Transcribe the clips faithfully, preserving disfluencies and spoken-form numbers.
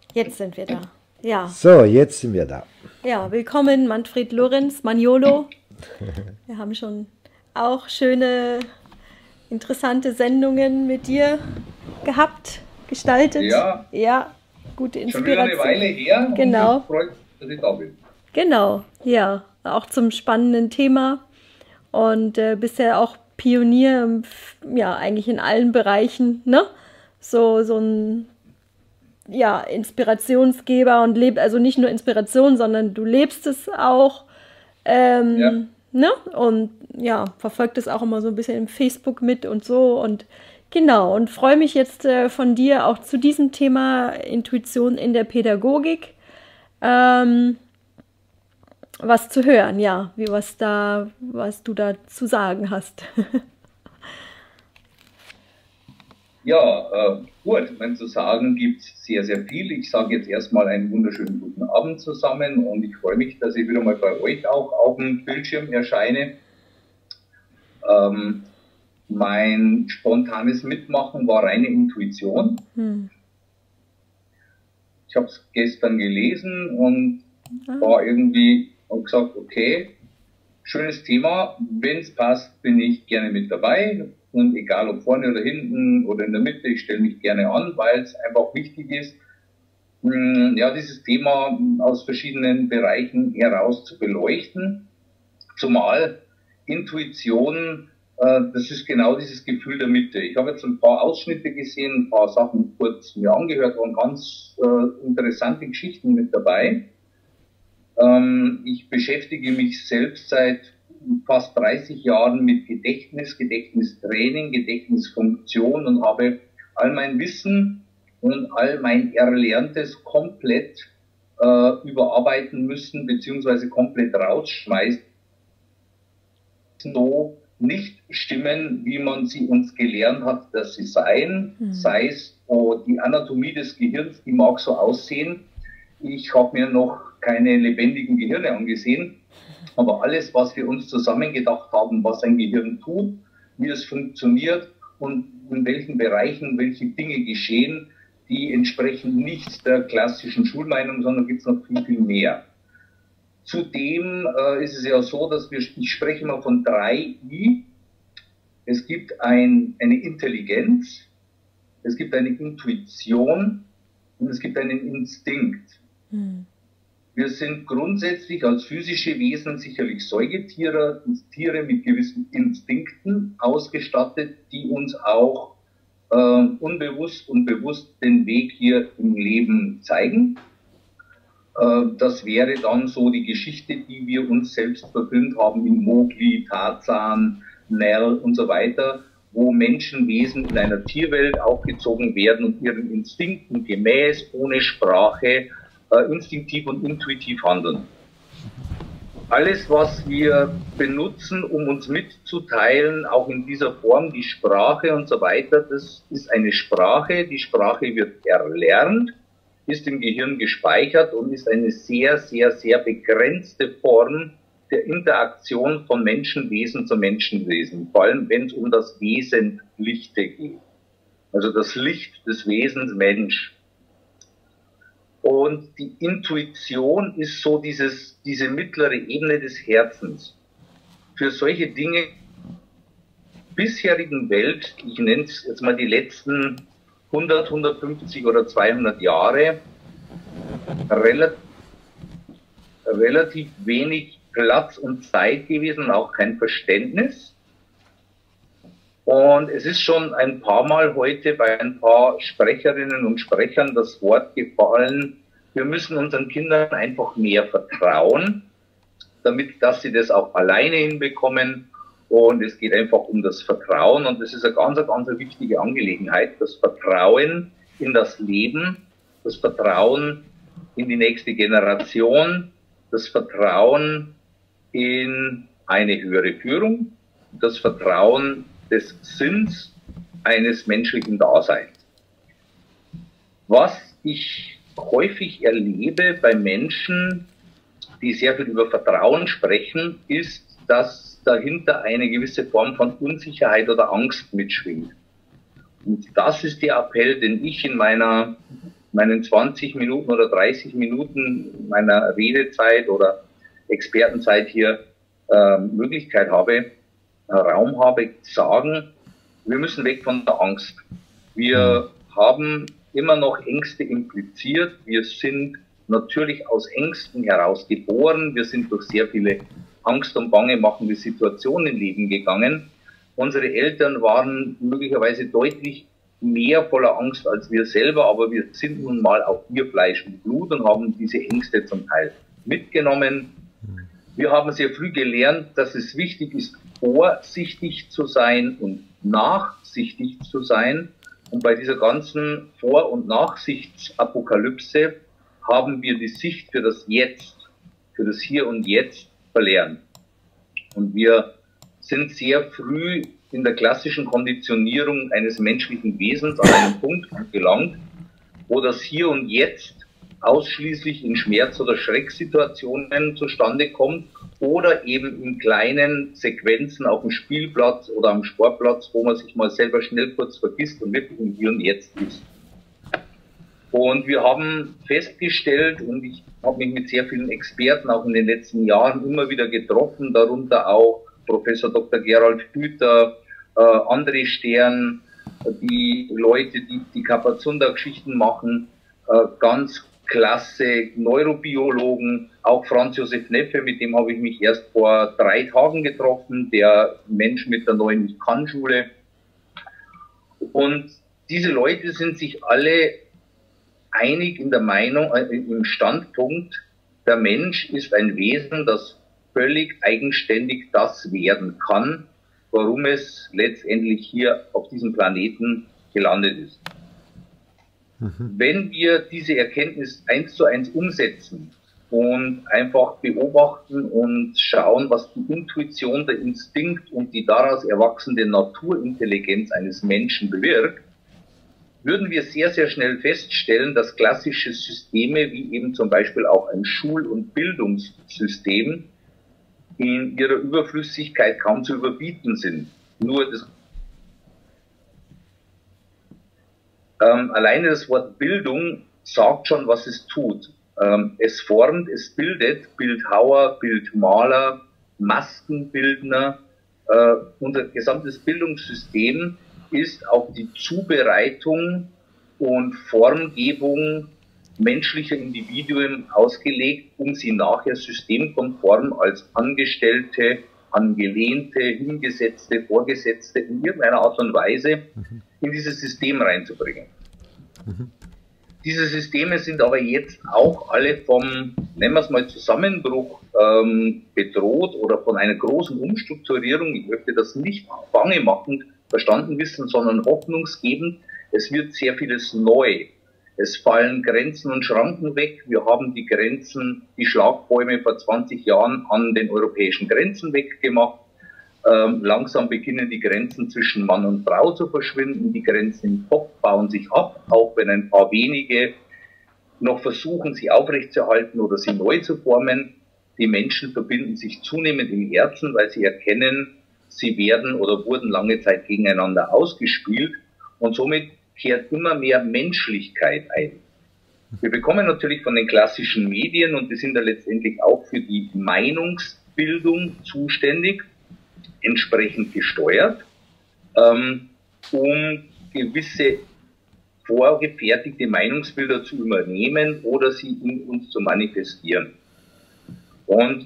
Jetzt sind wir da. Ja, So, jetzt sind wir da. ja, willkommen Manfred Lorenz, Maniolo. Wir haben schon auch schöne, interessante Sendungen mit dir gehabt, gestaltet. Ja, Ja, gute schon wieder eine Inspiration. Weile her und mich Genau, freut, dass ich da bin. genau, ja, auch zum spannenden Thema und äh, bisher auch Pionier, im F- ja, eigentlich in allen Bereichen, ne? So, so ein ja, Inspirationsgeber und lebt, also nicht nur Inspiration, sondern du lebst es auch, Ja, ähm, ne? Und ja, verfolgt es auch immer so ein bisschen im Facebook mit und so und genau, und freue mich jetzt äh, von dir auch zu diesem Thema Intuition in der Pädagogik ähm, was zu hören, ja, wie was da, was du da zu sagen hast. ja, äh, gut, wenn zu sagen gibt es sehr, sehr viel. Ich sage jetzt erstmal einen wunderschönen guten Abend zusammen und ich freue mich, dass ich wieder mal bei euch auch auf dem Bildschirm erscheine. Ähm, mein spontanes Mitmachen war reine Intuition. Hm. Ich habe es gestern gelesen und Ah, war irgendwie und gesagt, okay, schönes Thema. Wenn es passt, bin ich gerne mit dabei. Und egal ob vorne oder hinten oder in der Mitte, ich stelle mich gerne an, weil es einfach wichtig ist, mh, ja, dieses Thema aus verschiedenen Bereichen heraus zu beleuchten. Zumal Intuition, äh, das ist genau dieses Gefühl der Mitte. Ich habe jetzt ein paar Ausschnitte gesehen, ein paar Sachen kurz mir angehört, waren ganz äh, interessante Geschichten mit dabei. Ähm, ich beschäftige mich selbst seit fast dreißig Jahren mit Gedächtnis, Gedächtnistraining, Gedächtnisfunktion und habe all mein Wissen und all mein Erlerntes komplett äh, überarbeiten müssen, beziehungsweise komplett rausschmeißen, so nicht stimmen, wie man sie uns gelernt hat, dass sie seien. hm. Sei es oh, die Anatomie des Gehirns, die mag so aussehen. Ich habe mir noch keine lebendigen Gehirne angesehen, aber alles, was wir uns zusammengedacht haben, was ein Gehirn tut, wie es funktioniert und in welchen Bereichen welche Dinge geschehen, die entsprechen nicht der klassischen Schulmeinung, sondern gibt es noch viel, viel mehr. Zudem äh, ist es ja so, dass wir, ich spreche immer von drei I. Es gibt ein, eine Intelligenz, es gibt eine Intuition und es gibt einen Instinkt. Hm. Wir sind grundsätzlich als physische Wesen sicherlich Säugetiere, Tiere mit gewissen Instinkten ausgestattet, die uns auch äh, unbewusst und bewusst den Weg hier im Leben zeigen. Äh, das wäre dann so die Geschichte, die wir uns selbst verfilmt haben in Mowgli, Tarzan, Nell und so weiter, wo Menschenwesen in einer Tierwelt aufgezogen werden und ihren Instinkten gemäß, ohne Sprache, äh, instinktiv und intuitiv handeln. Alles, was wir benutzen, um uns mitzuteilen, auch in dieser Form, die Sprache und so weiter, das ist eine Sprache. Die Sprache wird erlernt, ist im Gehirn gespeichert und ist eine sehr, sehr, sehr begrenzte Form der Interaktion von Menschenwesen zu Menschenwesen, vor allem wenn es um das Wesentliche geht. Also das Licht des Wesens Mensch. Und die Intuition ist so dieses, diese mittlere Ebene des Herzens. Für solche Dinge bisherigen Welt, ich nenne es jetzt mal die letzten hundert, hundertfünfzig oder zweihundert Jahre, relativ, relativ wenig Platz und Zeit gewesen und auch kein Verständnis. Und es ist schon ein paar Mal heute bei ein paar Sprecherinnen und Sprechern das Wort gefallen, wir müssen unseren Kindern einfach mehr vertrauen, damit dass sie das auch alleine hinbekommen. Und es geht einfach um das Vertrauen. Und das ist eine ganz, ganz wichtige Angelegenheit. Das Vertrauen in das Leben, das Vertrauen in die nächste Generation, das Vertrauen in eine höhere Führung, das Vertrauen des Sinns eines menschlichen Daseins. Was ich häufig erlebe bei Menschen, die sehr viel über Vertrauen sprechen, ist, dass dahinter eine gewisse Form von Unsicherheit oder Angst mitschwingt. Und das ist der Appell, den ich in meiner meinen zwanzig Minuten oder dreißig Minuten meiner Redezeit oder Expertenzeit hier äh, Möglichkeit habe, äh, Raum habe, sagen, wir müssen weg von der Angst. Wir haben immer noch Ängste impliziert. Wir sind natürlich aus Ängsten heraus geboren. Wir sind durch sehr viele Angst- und Bange machende Situationen im Leben gegangen. Unsere Eltern waren möglicherweise deutlich mehr voller Angst als wir selber, aber wir sind nun mal auch ihr Fleisch und Blut und haben diese Ängste zum Teil mitgenommen. Wir haben sehr früh gelernt, dass es wichtig ist, vorsichtig zu sein und nachsichtig zu sein. Und bei dieser ganzen Vor- und Nachsichtsapokalypse haben wir die Sicht für das Jetzt, für das Hier und Jetzt verlernt. Und wir sind sehr früh in der klassischen Konditionierung eines menschlichen Wesens an einen Punkt gelangt, wo das Hier und Jetzt ausschließlich in Schmerz- oder Schrecksituationen zustande kommt oder eben in kleinen Sequenzen auf dem Spielplatz oder am Sportplatz, wo man sich mal selber schnell kurz vergisst und wirklich im Hier und Jetzt ist. Und wir haben festgestellt, und ich habe mich mit sehr vielen Experten auch in den letzten Jahren immer wieder getroffen, darunter auch Professor Doktor Gerald Hüther, äh, André Stern, die Leute, die die Kapazunda-Geschichten machen, äh, ganz klasse Neurobiologen, auch Franz Josef Neffe, mit dem habe ich mich erst vor drei Tagen getroffen, der Mensch mit der neuen Ich-Kann-Schule. Und diese Leute sind sich alle einig in der Meinung, äh, im Standpunkt, der Mensch ist ein Wesen, das völlig eigenständig das werden kann, warum es letztendlich hier auf diesem Planeten gelandet ist. Mhm. Wenn wir diese Erkenntnis eins zu eins umsetzen und einfach beobachten und schauen, was die Intuition, der Instinkt und die daraus erwachsene Naturintelligenz eines Menschen bewirkt, würden wir sehr, sehr schnell feststellen, dass klassische Systeme wie eben zum Beispiel auch ein Schul- und Bildungssystem in ihrer Überflüssigkeit kaum zu überbieten sind. Nur das, ähm, alleine das Wort Bildung sagt schon, was es tut. Ähm, es formt, es bildet Bildhauer, Bildmaler, Maskenbildner. Äh, unser gesamtes Bildungssystem ist auf die Zubereitung und Formgebung menschlicher Individuen ausgelegt, um sie nachher systemkonform als Angestellte, Angelehnte, Hingesetzte, Vorgesetzte in irgendeiner Art und Weise in dieses System reinzubringen. Mhm. Diese Systeme sind aber jetzt auch alle vom, nennen wir es mal, Zusammenbruch ähm, bedroht oder von einer großen Umstrukturierung. Ich möchte das nicht bangemachend verstanden wissen, sondern hoffnungsgebend. Es wird sehr vieles neu. Es fallen Grenzen und Schranken weg. Wir haben die Grenzen, die Schlagbäume vor zwanzig Jahren an den europäischen Grenzen weggemacht. Ähm, langsam beginnen die Grenzen zwischen Mann und Frau zu verschwinden. Die Grenzen im Kopf bauen sich ab, auch wenn ein paar wenige noch versuchen, sie aufrechtzuerhalten oder sie neu zu formen. Die Menschen verbinden sich zunehmend im Herzen, weil sie erkennen, sie werden oder wurden lange Zeit gegeneinander ausgespielt und somit kehrt immer mehr Menschlichkeit ein. Wir bekommen natürlich von den klassischen Medien, und die sind da letztendlich auch für die Meinungsbildung zuständig, entsprechend gesteuert, ähm, um gewisse vorgefertigte Meinungsbilder zu übernehmen oder sie in uns zu manifestieren. Und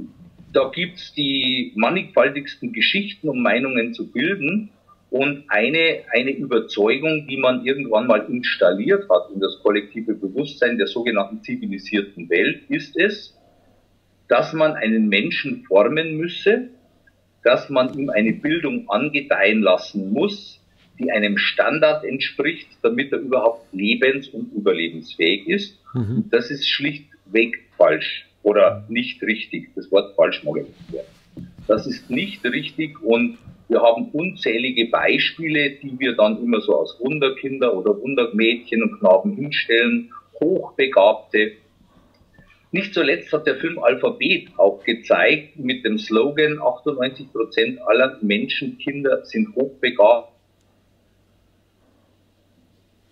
da gibt's die mannigfaltigsten Geschichten, um Meinungen zu bilden. Und eine, eine Überzeugung, die man irgendwann mal installiert hat in das kollektive Bewusstsein der sogenannten zivilisierten Welt, ist es, dass man einen Menschen formen müsse, dass man ihm eine Bildung angedeihen lassen muss, die einem Standard entspricht, damit er überhaupt lebens- und überlebensfähig ist. Mhm. Und das ist schlichtweg falsch oder nicht richtig. Das Wort falsch mag ich nicht werden. Das ist nicht richtig, und wir haben unzählige Beispiele, die wir dann immer so als Wunderkinder oder Wundermädchen und Knaben hinstellen, Hochbegabte. Nicht zuletzt hat der Film Alphabet auch gezeigt, mit dem Slogan achtundneunzig Prozent aller Menschenkinder sind hochbegabt.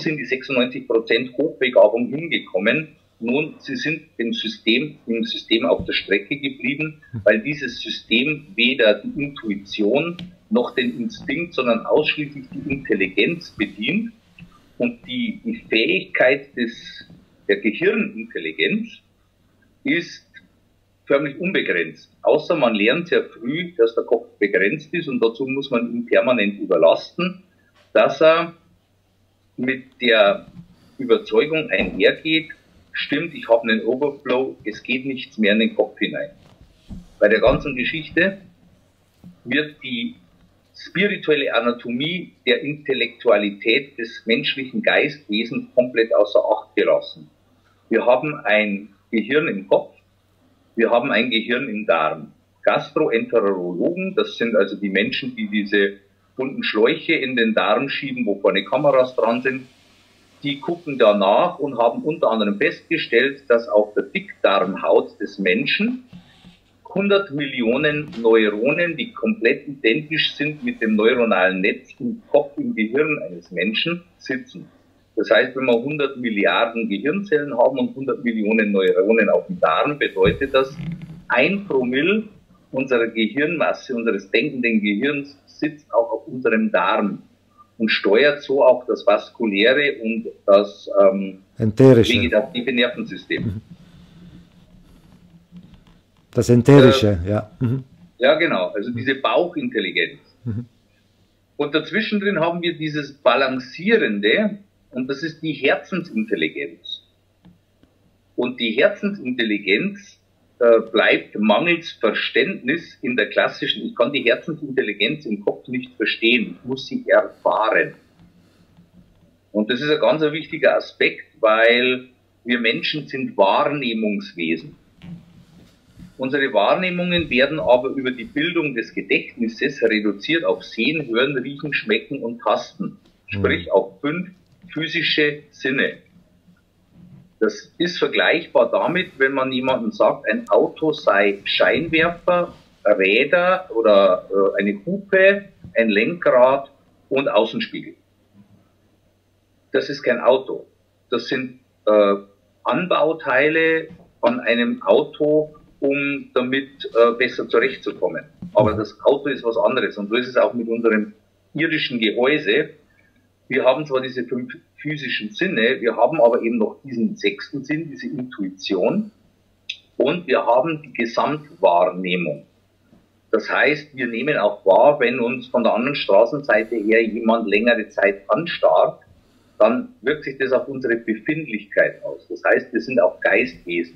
sind die sechsundneunzig Prozent Hochbegabung hingekommen? Nun, sie sind im System, im System auf der Strecke geblieben, weil dieses System weder die Intuition noch den Instinkt, sondern ausschließlich die Intelligenz bedient. Und die, die Fähigkeit des, der Gehirnintelligenz ist förmlich unbegrenzt. Außer man lernt sehr früh, dass der Kopf begrenzt ist und dazu muss man ihn permanent überlasten, dass er mit der Überzeugung einhergeht, stimmt, ich habe einen Overflow, es geht nichts mehr in den Kopf hinein. Bei der ganzen Geschichte wird die spirituelle Anatomie der Intellektualität des menschlichen Geistwesens komplett außer Acht gelassen. Wir haben ein Gehirn im Kopf, wir haben ein Gehirn im Darm. Gastroenterologen, das sind also die Menschen, die diese bunten Schläuche in den Darm schieben, wo vorne Kameras dran sind, die gucken danach und haben unter anderem festgestellt, dass auf der Dickdarmhaut des Menschen hundert Millionen Neuronen, die komplett identisch sind mit dem neuronalen Netz im Kopf, im Gehirn eines Menschen, sitzen. Das heißt, wenn wir hundert Milliarden Gehirnzellen haben und hundert Millionen Neuronen auf dem Darm, bedeutet das, ein Promille unserer Gehirnmasse, unseres denkenden Gehirns, sitzt auch auf unserem Darm und steuert so auch das vaskuläre und das ähm, vegetative Nervensystem. Mhm. Das Enterische, äh, ja. Mhm. Ja, genau, also diese Bauchintelligenz. Mhm. Und dazwischen drin haben wir dieses Balancierende, und das ist die Herzensintelligenz. Und die Herzensintelligenz äh, bleibt mangels Verständnis in der klassischen, ich kann die Herzensintelligenz im Kopf nicht verstehen, ich muss sie erfahren. Und das ist ein ganz wichtiger Aspekt, weil wir Menschen sind Wahrnehmungswesen. Unsere Wahrnehmungen werden aber über die Bildung des Gedächtnisses reduziert auf Sehen, Hören, Riechen, Schmecken und Tasten. Sprich auf fünf physische Sinne. Das ist vergleichbar damit, wenn man jemandem sagt, ein Auto sei Scheinwerfer, Räder oder äh, eine Hupe, ein Lenkrad und Außenspiegel. Das ist kein Auto. Das sind äh, Anbauteile an einem Auto, um damit äh, besser zurechtzukommen. Aber das Auto ist was anderes. Und so ist es auch mit unserem irdischen Gehäuse. Wir haben zwar diese fünf physischen Sinne, wir haben aber eben noch diesen sechsten Sinn, diese Intuition, und wir haben die Gesamtwahrnehmung. Das heißt, wir nehmen auch wahr, wenn uns von der anderen Straßenseite her jemand längere Zeit anstarrt, dann wirkt sich das auf unsere Befindlichkeit aus. Das heißt, wir sind auch Geistwesen.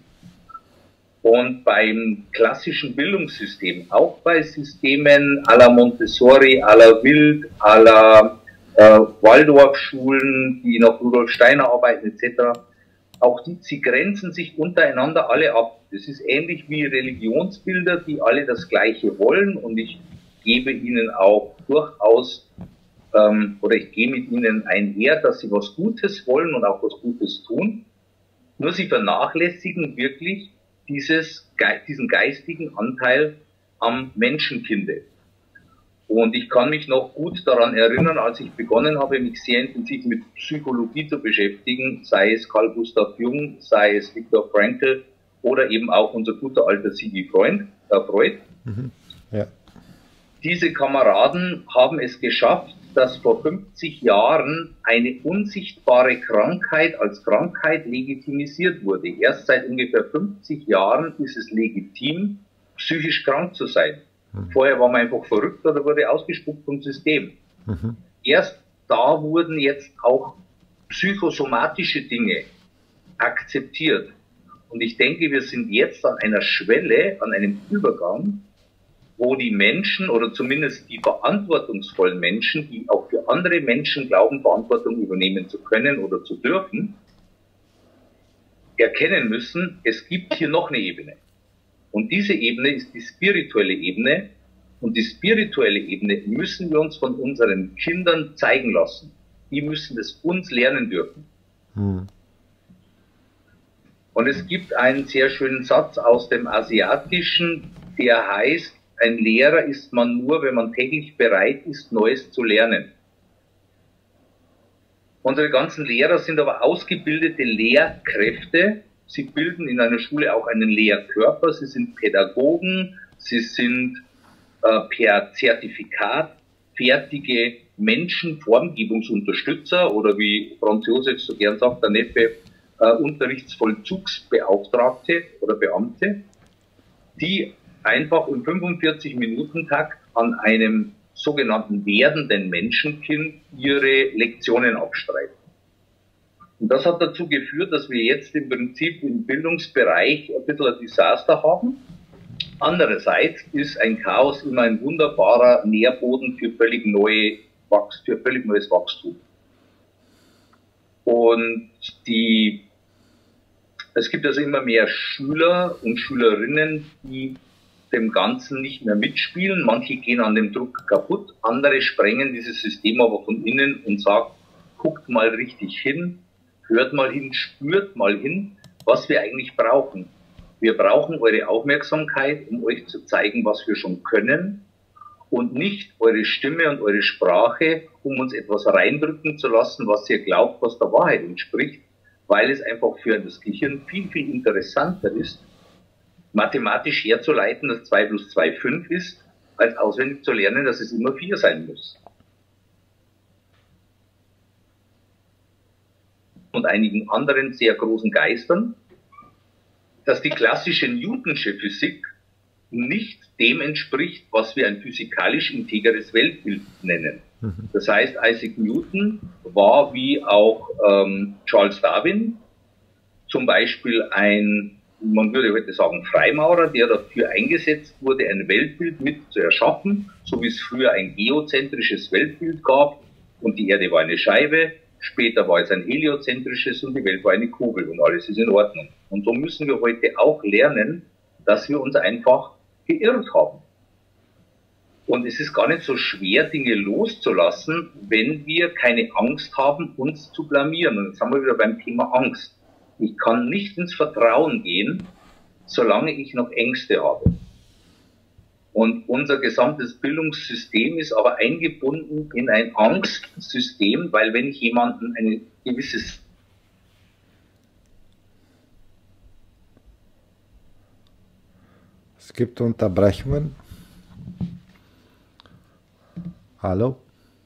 Und beim klassischen Bildungssystem, auch bei Systemen à la Montessori, à la Wild, à la äh, Waldorfschulen, die nach Rudolf Steiner arbeiten et cetera, auch die, sie grenzen sich untereinander alle ab. Das ist ähnlich wie Religionsbilder, die alle das Gleiche wollen, und ich gebe ihnen auch durchaus, ähm, oder ich gehe mit ihnen einher, dass sie was Gutes wollen und auch was Gutes tun. Nur sie vernachlässigen wirklich dieses, diesen geistigen Anteil am Menschenkinde. Und ich kann mich noch gut daran erinnern, als ich begonnen habe, mich sehr intensiv mit Psychologie zu beschäftigen, sei es Carl Gustav Jung, sei es Viktor Frankl oder eben auch unser guter alter Sigmund Freud. Äh Freud. Mhm. Ja. Diese Kameraden haben es geschafft, dass vor fünfzig Jahren eine unsichtbare Krankheit als Krankheit legitimisiert wurde. Erst seit ungefähr fünfzig Jahren ist es legitim, psychisch krank zu sein. Mhm. Vorher war man einfach verrückt oder wurde ausgespuckt vom System. Mhm. Erst da wurden jetzt auch psychosomatische Dinge akzeptiert. Und ich denke, wir sind jetzt an einer Schwelle, an einem Übergang, wo die Menschen, oder zumindest die verantwortungsvollen Menschen, die auch für andere Menschen glauben, Verantwortung übernehmen zu können oder zu dürfen, erkennen müssen, es gibt hier noch eine Ebene. Und diese Ebene ist die spirituelle Ebene. Und die spirituelle Ebene müssen wir uns von unseren Kindern zeigen lassen. Die müssen es uns lernen dürfen. Hm. Und es gibt einen sehr schönen Satz aus dem Asiatischen, der heißt, ein Lehrer ist man nur, wenn man täglich bereit ist, Neues zu lernen. Unsere ganzen Lehrer sind aber ausgebildete Lehrkräfte. Sie bilden in einer Schule auch einen Lehrkörper. Sie sind Pädagogen. Sie sind äh, per Zertifikat fertige Menschen, Formgebungsunterstützer oder wie Franz Josef so gern sagt, der Neffe, äh, Unterrichtsvollzugsbeauftragte oder Beamte, die einfach im fünfundvierzig-Minuten-Takt an einem sogenannten werdenden Menschenkind ihre Lektionen abstreiten. Und das hat dazu geführt, dass wir jetzt im Prinzip im Bildungsbereich ein bisschen ein Desaster haben. Andererseits ist ein Chaos immer ein wunderbarer Nährboden für völlig, neue, für völlig neues Wachstum. Und die, es gibt also immer mehr Schüler und Schülerinnen, die dem Ganzen nicht mehr mitspielen. Manche gehen an dem Druck kaputt, andere sprengen dieses System aber von innen und sagen, guckt mal richtig hin, hört mal hin, spürt mal hin, was wir eigentlich brauchen. Wir brauchen eure Aufmerksamkeit, um euch zu zeigen, was wir schon können und nicht eure Stimme und eure Sprache, um uns etwas reindrücken zu lassen, was ihr glaubt, was der Wahrheit entspricht, weil es einfach für das Gehirn viel, viel interessanter ist, mathematisch herzuleiten, dass zwei plus zwei fünf ist, als auswendig zu lernen, dass es immer vier sein muss. Und einigen anderen sehr großen Geistern, dass die klassische Newtonsche Physik nicht dem entspricht, was wir ein physikalisch integeres Weltbild nennen. Das heißt, Isaac Newton war wie auch ähm, Charles Darwin zum Beispiel ein, man würde heute sagen, Freimaurer, der dafür eingesetzt wurde, ein Weltbild mit zu erschaffen, so wie es früher ein geozentrisches Weltbild gab und die Erde war eine Scheibe, später war es ein heliozentrisches und die Welt war eine Kugel und alles ist in Ordnung. Und so müssen wir heute auch lernen, dass wir uns einfach geirrt haben. Und es ist gar nicht so schwer, Dinge loszulassen, wenn wir keine Angst haben, uns zu blamieren. Und jetzt sind wir wieder beim Thema Angst. Ich kann nicht ins Vertrauen gehen, solange ich noch Ängste habe. Und unser gesamtes Bildungssystem ist aber eingebunden in ein Angstsystem, weil wenn ich jemanden ein gewisses... Es gibt Unterbrechungen. Hallo?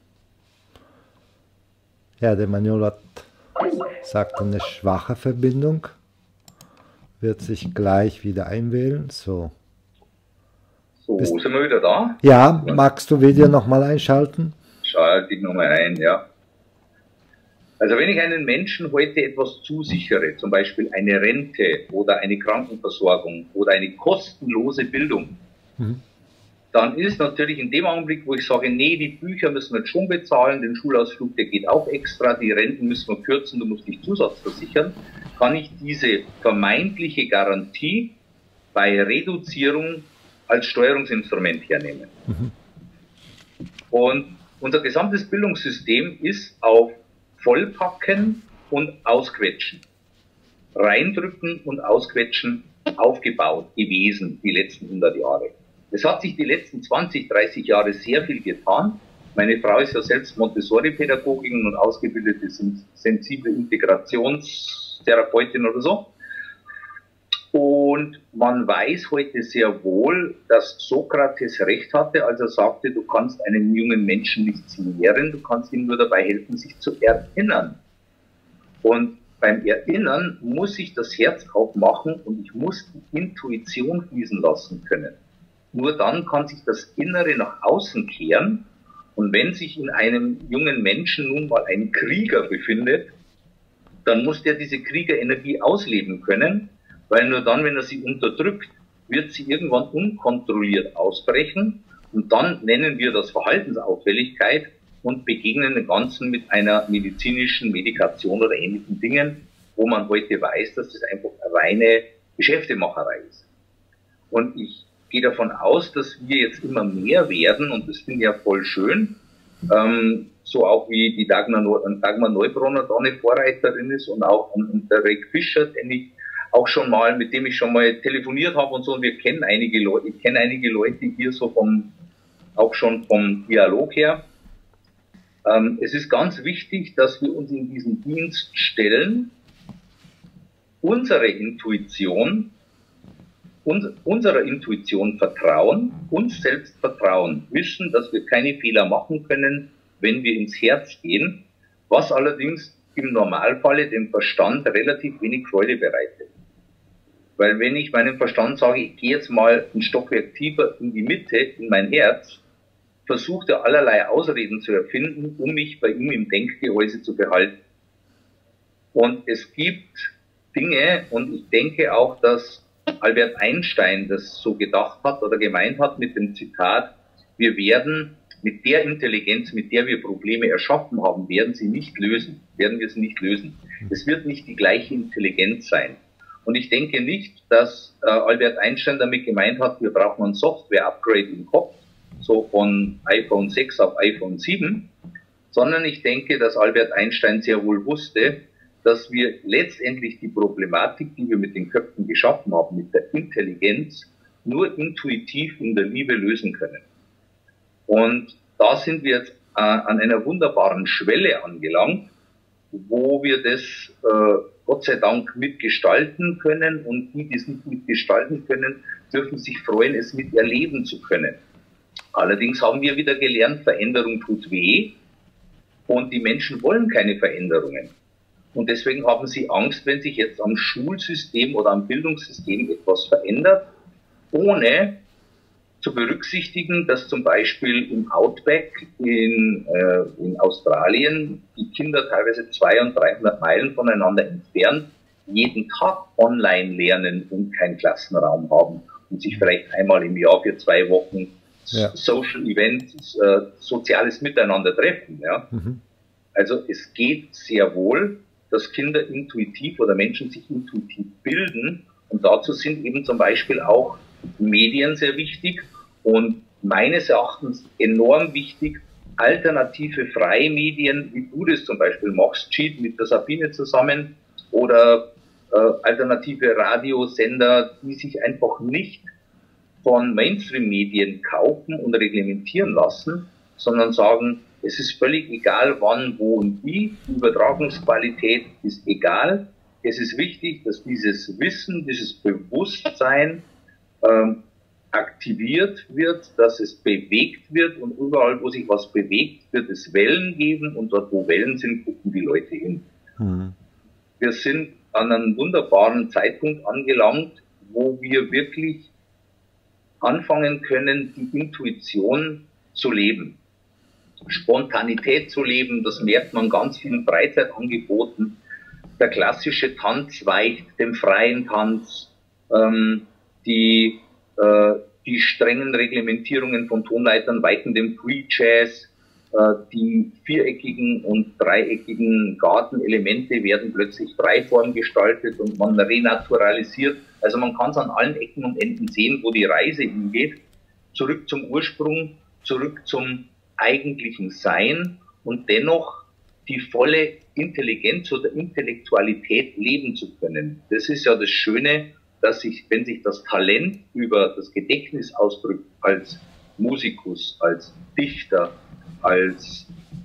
Ja, der Manjolat sagt eine schwache Verbindung. Wird sich gleich wieder einwählen. So. So, Bist sind wir wieder da? Ja, magst du Video nochmal einschalten? Schalte ich nochmal ein, ja. Also wenn ich einen Menschen heute etwas zusichere, zum Beispiel eine Rente oder eine Krankenversorgung oder eine kostenlose Bildung, mhm. dann ist natürlich in dem Augenblick, wo ich sage, nee, die Bücher müssen wir jetzt schon bezahlen, den Schulausflug, der geht auch extra, die Renten müssen wir kürzen, du musst dich zusatzversichern, kann ich diese vermeintliche Garantie bei Reduzierung als Steuerungsinstrument hernehmen. Mhm. Und unser gesamtes Bildungssystem ist auf Vollpacken und Ausquetschen, reindrücken und ausquetschen aufgebaut gewesen die letzten hundert Jahre. Es hat sich die letzten zwanzig, dreißig Jahre sehr viel getan. Meine Frau ist ja selbst Montessori-Pädagogin und ausgebildete sensible Integrationstherapeutin oder so. Und man weiß heute sehr wohl, dass Sokrates recht hatte, als er sagte, du kannst einem jungen Menschen nichts lehren, du kannst ihm nur dabei helfen, sich zu erinnern. Und beim Erinnern muss ich das Herz aufmachen und ich muss die Intuition fließen lassen können. Nur dann kann sich das Innere nach außen kehren. Und wenn sich in einem jungen Menschen nun mal ein Krieger befindet, dann muss der diese Kriegerenergie ausleben können, weil nur dann, wenn er sie unterdrückt, wird sie irgendwann unkontrolliert ausbrechen. Und dann nennen wir das Verhaltensauffälligkeit und begegnen dem Ganzen mit einer medizinischen Medikation oder ähnlichen Dingen, wo man heute weiß, dass das einfach reine Geschäftemacherei ist. Und ich gehe davon aus, dass wir jetzt immer mehr werden, und das finde ich ja voll schön, ähm, so auch wie die Dagmar, Dagmar Neubronner da eine Vorreiterin ist und auch und der Rick Fischer, den ich auch schon mal, mit dem ich schon mal telefoniert habe und so, und wir kennen einige Leute, ich kenne einige Leute hier so vom, auch schon vom Dialog her. Ähm, es ist ganz wichtig, dass wir uns in diesen Dienst stellen, unsere Intuition, uns, unserer Intuition vertrauen, uns selbst vertrauen, wissen, dass wir keine Fehler machen können, wenn wir ins Herz gehen, was allerdings im Normalfalle dem Verstand relativ wenig Freude bereitet. Weil wenn ich meinem Verstand sage, ich gehe jetzt mal ein Stockwerk tiefer in die Mitte, in mein Herz, versucht er allerlei Ausreden zu erfinden, um mich bei ihm im Denkgehäuse zu behalten. Und es gibt Dinge, und ich denke auch, dass Albert Einstein das so gedacht hat oder gemeint hat mit dem Zitat, wir werden mit der Intelligenz, mit der wir Probleme erschaffen haben, werden sie nicht lösen, werden wir sie nicht lösen. Es wird nicht die gleiche Intelligenz sein. Und ich denke nicht, dass äh, Albert Einstein damit gemeint hat, wir brauchen ein Software-Upgrade im Kopf, so von iPhone sechs auf iPhone sieben, sondern ich denke, dass Albert Einstein sehr wohl wusste, dass wir letztendlich die Problematik, die wir mit den Köpfen geschaffen haben, mit der Intelligenz, nur intuitiv in der Liebe lösen können. Und da sind wir jetzt äh, an einer wunderbaren Schwelle angelangt, wo wir das äh, Gott sei Dank mitgestalten können, und die, die es nicht mitgestalten können, dürfen sich freuen, es miterleben zu können. Allerdings haben wir wieder gelernt, Veränderung tut weh, und die Menschen wollen keine Veränderungen. Und deswegen haben sie Angst, wenn sich jetzt am Schulsystem oder am Bildungssystem etwas verändert, ohne zu berücksichtigen, dass zum Beispiel im Outback in, äh, in Australien die Kinder teilweise zweihundert und dreihundert Meilen voneinander entfernt jeden Tag online lernen und keinen Klassenraum haben und sich vielleicht einmal im Jahr für zwei Wochen ja. Social Events, äh, soziales Miteinander treffen. Ja? Mhm. Also es geht sehr wohl, dass Kinder intuitiv oder Menschen sich intuitiv bilden, und dazu sind eben zum Beispiel auch Medien sehr wichtig und meines Erachtens enorm wichtig, alternative freie Medien, wie du das zum Beispiel machst, Cheat mit der Sabine zusammen, oder äh, alternative Radiosender, die sich einfach nicht von Mainstream-Medien kaufen und reglementieren lassen, sondern sagen, es ist völlig egal, wann, wo und wie, die Übertragungsqualität ist egal. Es ist wichtig, dass dieses Wissen, dieses Bewusstsein ähm, aktiviert wird, dass es bewegt wird, und überall, wo sich was bewegt, wird es Wellen geben, und dort, wo Wellen sind, gucken die Leute hin. Mhm. Wir sind an einem wunderbaren Zeitpunkt angelangt, wo wir wirklich anfangen können, die Intuition zu leben. Spontanität zu leben, das merkt man ganz vielen Freizeitangeboten. Der klassische Tanz weicht dem freien Tanz, ähm, die, äh, die strengen Reglementierungen von Tonleitern weichen dem Free Jazz, äh, die viereckigen und dreieckigen Gartenelemente werden plötzlich freiform gestaltet und man renaturalisiert. Also man kann es an allen Ecken und Enden sehen, wo die Reise hingeht. Zurück zum Ursprung, zurück zum eigentlichen Sein und dennoch die volle Intelligenz oder Intellektualität leben zu können. Das ist ja das Schöne, dass sich, wenn sich das Talent über das Gedächtnis ausdrückt, als Musikus, als Dichter, als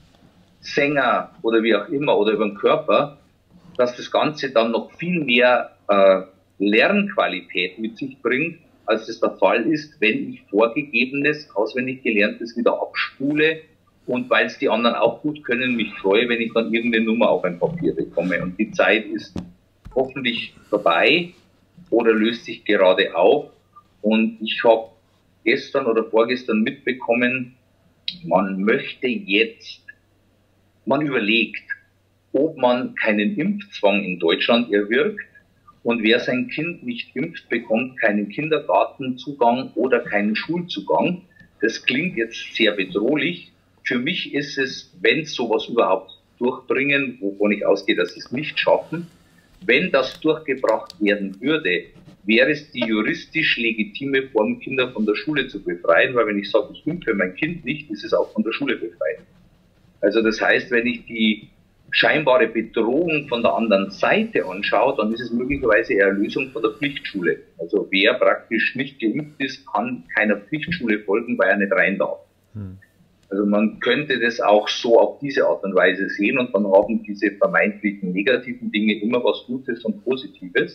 Sänger oder wie auch immer, oder über den Körper, dass das Ganze dann noch viel mehr äh, Lernqualität mit sich bringt, als das der Fall ist, wenn ich Vorgegebenes, auswendig Gelerntes wieder abspule, und weil es die anderen auch gut können, mich freue, wenn ich dann irgendeine Nummer auf ein Papier bekomme. Und die Zeit ist hoffentlich vorbei oder löst sich gerade auf. Und ich habe gestern oder vorgestern mitbekommen, man möchte jetzt, man überlegt, ob man keinen Impfzwang in Deutschland erwirkt, und wer sein Kind nicht impft, bekommt keinen Kindergartenzugang oder keinen Schulzugang. Das klingt jetzt sehr bedrohlich. Für mich ist es, wenn es sowas überhaupt durchbringen, wovon ich ausgehe, dass sie es nicht schaffen, wenn das durchgebracht werden würde, wäre es die juristisch legitime Form, Kinder von der Schule zu befreien, weil wenn ich sage, ich impfe mein Kind nicht, ist es auch von der Schule befreit. Also das heißt, wenn ich die scheinbare Bedrohung von der anderen Seite anschaut, dann ist es möglicherweise eher eine Lösung von der Pflichtschule. Also wer praktisch nicht geimpft ist, kann keiner Pflichtschule folgen, weil er nicht rein darf. Hm. Also man könnte das auch so auf diese Art und Weise sehen und dann haben diese vermeintlichen negativen Dinge immer was Gutes und Positives.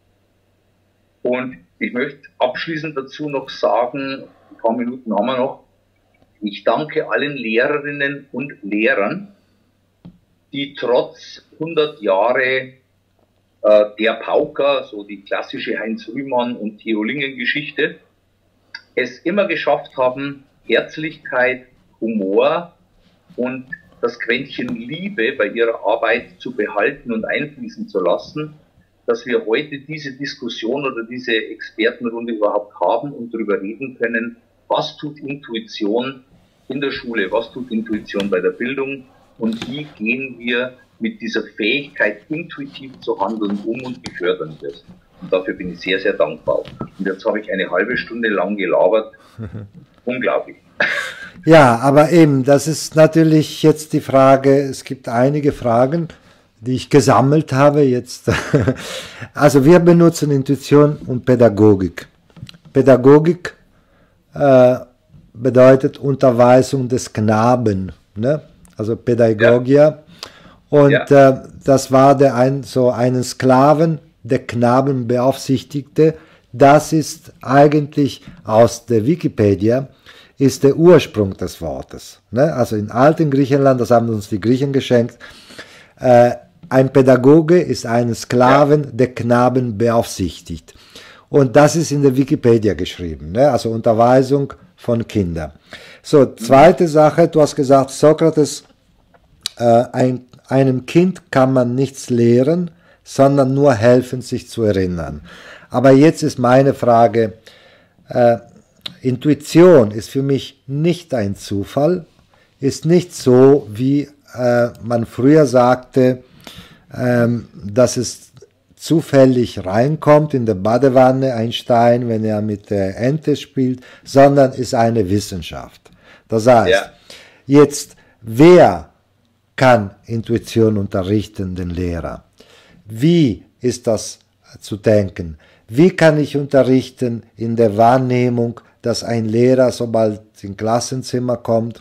Und ich möchte abschließend dazu noch sagen, ein paar Minuten haben wir noch, ich danke allen Lehrerinnen und Lehrern, die trotz hundert Jahre äh, der Pauker, so die klassische Heinz Rühmann und Theo Lingen Geschichte, es immer geschafft haben, Herzlichkeit, Humor und das Quäntchen Liebe bei ihrer Arbeit zu behalten und einfließen zu lassen, dass wir heute diese Diskussion oder diese Expertenrunde überhaupt haben und darüber reden können, was tut Intuition in der Schule, was tut Intuition bei der Bildung und wie gehen wir mit dieser Fähigkeit, intuitiv zu handeln, um und wie fördern wir es. Und dafür bin ich sehr, sehr dankbar. Und jetzt habe ich eine halbe Stunde lang gelabert. Unglaublich. Ja, aber eben, das ist natürlich jetzt die Frage, es gibt einige Fragen, die ich gesammelt habe jetzt. Also wir benutzen Intuition und Pädagogik. Pädagogik äh, bedeutet Unterweisung des Knaben, ne? Also Pädagogia. Ja. Und ja. äh, das war der ein, so einen Sklaven, der Knaben beaufsichtigte. Das ist eigentlich aus der Wikipedia, ist der Ursprung des Wortes. Ne? Also in alten Griechenland, das haben uns die Griechen geschenkt, äh, ein Pädagoge ist ein Sklaven, ja. der Knaben beaufsichtigt. Und das ist in der Wikipedia geschrieben, ne? Also Unterweisung von Kindern. So, zweite Sache, du hast gesagt, Sokrates, äh, ein, einem Kind kann man nichts lehren, sondern nur helfen, sich zu erinnern. Aber jetzt ist meine Frage, äh, Intuition ist für mich nicht ein Zufall, ist nicht so, wie äh, man früher sagte, ähm, dass es zufällig reinkommt in der Badewanne, ein Stein, wenn er mit der Ente spielt, sondern ist eine Wissenschaft. Das heißt, ja. jetzt, wer kann Intuition unterrichten, den Lehrer? Wie ist das zu denken? Wie kann ich unterrichten in der Wahrnehmung, dass ein Lehrer, sobald ins Klassenzimmer kommt,